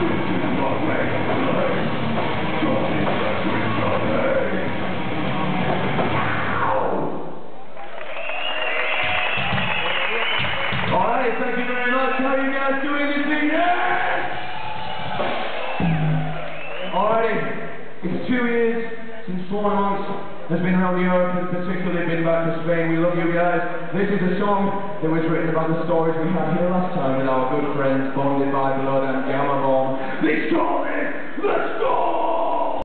Thank you very much. How are you guys doing this evening? Alrighty, it's 2 years since Sworm has been around Europe and particularly been back to Spain. We love you guys. This is a song that was written about the stories we had here last time with our good friends bonded by blood and gamma bomb. This song is The Storm!